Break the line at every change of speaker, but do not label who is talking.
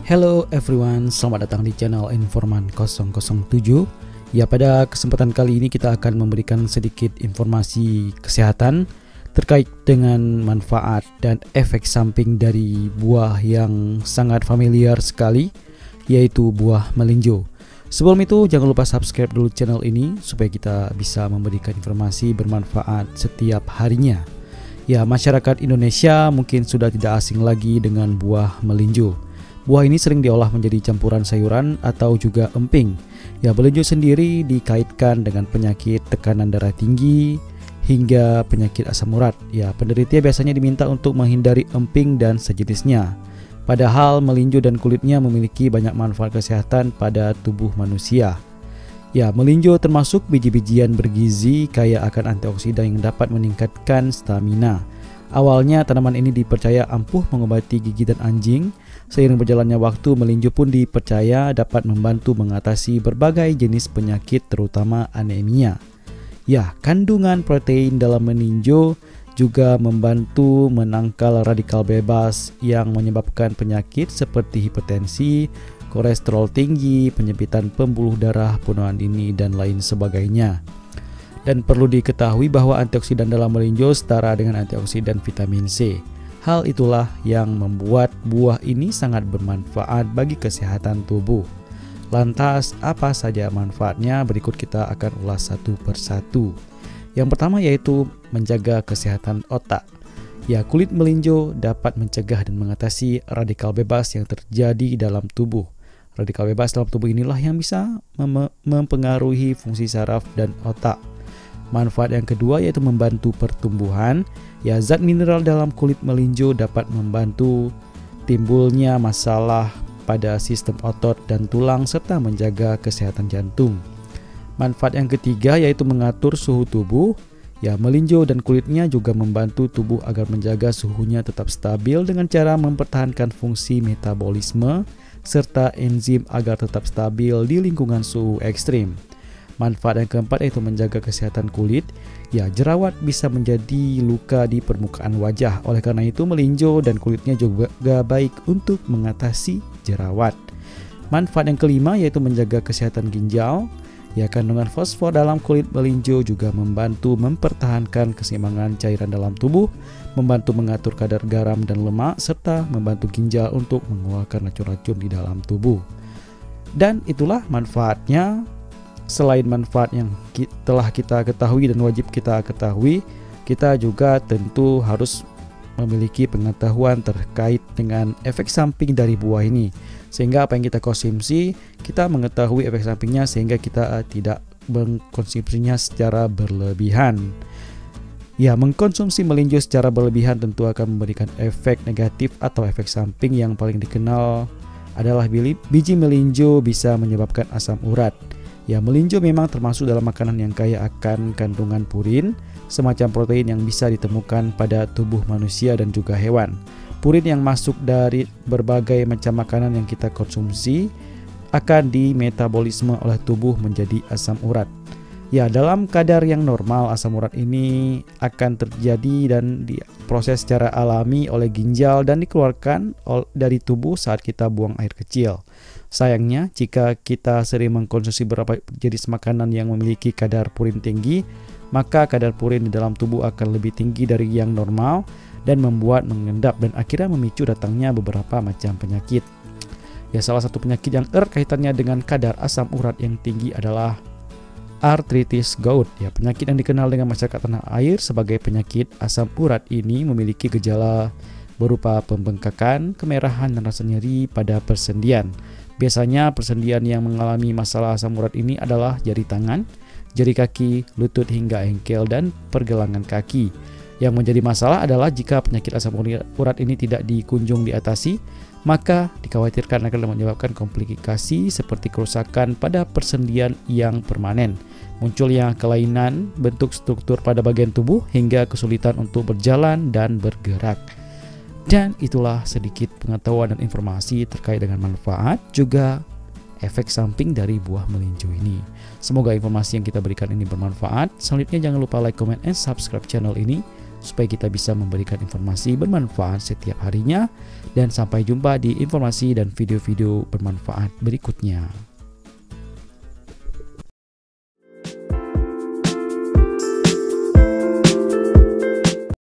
Hello everyone, selamat datang di channel Informan 007. Ya, pada kesempatan kali ini kita akan memberikan sedikit informasi kesehatan terkait dengan manfaat dan efek samping dari buah yang sangat familiar sekali, yaitu buah melinjo. Sebelum itu jangan lupa subscribe dulu channel ini supaya kita bisa memberikan informasi bermanfaat setiap harinya. Ya, masyarakat Indonesia mungkin sudah tidak asing lagi dengan buah melinjo. Buah ini sering diolah menjadi campuran sayuran atau juga emping. Ya, melinjo sendiri dikaitkan dengan penyakit tekanan darah tinggi hingga penyakit asam urat. Ya, penderita biasanya diminta untuk menghindari emping dan sejenisnya. Padahal melinjo dan kulitnya memiliki banyak manfaat kesehatan pada tubuh manusia. Ya, melinjo termasuk biji-bijian bergizi kaya akan antioksidan yang dapat meningkatkan stamina. Awalnya tanaman ini dipercaya ampuh mengobati gigitan anjing. Seiring berjalannya waktu, melinjo pun dipercaya dapat membantu mengatasi berbagai jenis penyakit terutama anemia. Ya, kandungan protein dalam melinjo juga membantu menangkal radikal bebas yang menyebabkan penyakit seperti hipertensi, kolesterol tinggi, penyempitan pembuluh darah, bunuh dini, dan lain sebagainya. Dan perlu diketahui bahwa antioksidan dalam melinjo setara dengan antioksidan vitamin C. Hal itulah yang membuat buah ini sangat bermanfaat bagi kesehatan tubuh. Lantas, apa saja manfaatnya? Berikut kita akan ulas satu persatu. Yang pertama yaitu menjaga kesehatan otak. Ya, kulit melinjo dapat mencegah dan mengatasi radikal bebas yang terjadi dalam tubuh. Radikal bebas dalam tubuh inilah yang bisa mempengaruhi fungsi saraf dan otak. Manfaat yang kedua yaitu membantu pertumbuhan. Ya, zat mineral dalam kulit melinjo dapat membantu timbulnya masalah pada sistem otot dan tulang serta menjaga kesehatan jantung. Manfaat yang ketiga yaitu mengatur suhu tubuh. Ya, melinjo dan kulitnya juga membantu tubuh agar menjaga suhunya tetap stabil dengan cara mempertahankan fungsi metabolisme serta enzim agar tetap stabil di lingkungan suhu ekstrim. Manfaat yang keempat yaitu menjaga kesehatan kulit. Ya, jerawat bisa menjadi luka di permukaan wajah. Oleh karena itu, melinjo dan kulitnya juga baik untuk mengatasi jerawat. Manfaat yang kelima yaitu menjaga kesehatan ginjal. Ya, kandungan fosfor dalam kulit melinjo juga membantu mempertahankan keseimbangan cairan dalam tubuh, membantu mengatur kadar garam dan lemak, serta membantu ginjal untuk mengeluarkan racun-racun di dalam tubuh. Dan itulah manfaatnya. Selain manfaat yang telah kita ketahui dan wajib kita ketahui, kita juga tentu harus memiliki pengetahuan terkait dengan efek samping dari buah ini. Sehingga apa yang kita konsumsi, kita mengetahui efek sampingnya sehingga kita tidak mengkonsumsinya secara berlebihan. Ya, mengkonsumsi melinjo secara berlebihan tentu akan memberikan efek negatif atau efek samping. Yang paling dikenal adalah biji melinjo bisa menyebabkan asam urat. Ya, melinjo memang termasuk dalam makanan yang kaya akan kandungan purin, semacam protein yang bisa ditemukan pada tubuh manusia dan juga hewan. Purin yang masuk dari berbagai macam makanan yang kita konsumsi akan dimetabolisme oleh tubuh menjadi asam urat. Ya, dalam kadar yang normal asam urat ini akan terjadi dan diproses secara alami oleh ginjal dan dikeluarkan dari tubuh saat kita buang air kecil. Sayangnya, jika kita sering mengkonsumsi beberapa jenis makanan yang memiliki kadar purin tinggi, maka kadar purin di dalam tubuh akan lebih tinggi dari yang normal dan membuat mengendap dan akhirnya memicu datangnya beberapa macam penyakit. Ya, salah satu penyakit yang erat kaitannya dengan kadar asam urat yang tinggi adalah artritis gout. Ya, penyakit yang dikenal dengan masyarakat tanah air sebagai penyakit asam urat ini memiliki gejala berupa pembengkakan, kemerahan, dan rasa nyeri pada persendian. Biasanya persendian yang mengalami masalah asam urat ini adalah jari tangan, jari kaki, lutut hingga engkel dan pergelangan kaki. Yang menjadi masalah adalah jika penyakit asam urat ini tidak dikunjung diatasi, maka dikhawatirkan akan menyebabkan komplikasi seperti kerusakan pada persendian yang permanen, munculnya kelainan bentuk struktur pada bagian tubuh hingga kesulitan untuk berjalan dan bergerak. Dan itulah sedikit pengetahuan dan informasi terkait dengan manfaat juga efek samping dari buah melinjo ini. Semoga informasi yang kita berikan ini bermanfaat. Selanjutnya jangan lupa like, comment, and subscribe channel ini supaya kita bisa memberikan informasi bermanfaat setiap harinya. Dan sampai jumpa di informasi dan video-video bermanfaat berikutnya.